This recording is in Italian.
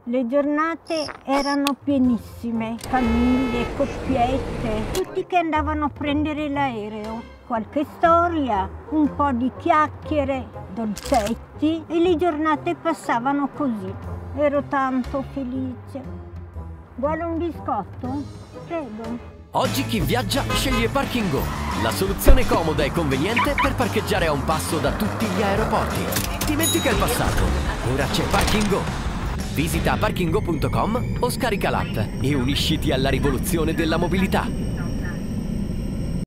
Le giornate erano pienissime, famiglie, coppiette, tutti che andavano a prendere l'aereo. Qualche storia, un po' di chiacchiere, dolcetti e le giornate passavano così. Ero tanto felice. Vuole un biscotto? Prego. Oggi chi viaggia sceglie Parking Go, la soluzione comoda e conveniente per parcheggiare a un passo da tutti gli aeroporti. Dimentica il passato, ora c'è Parking Go. Visita parkinggo.com o scarica l'app e unisciti alla rivoluzione della mobilità.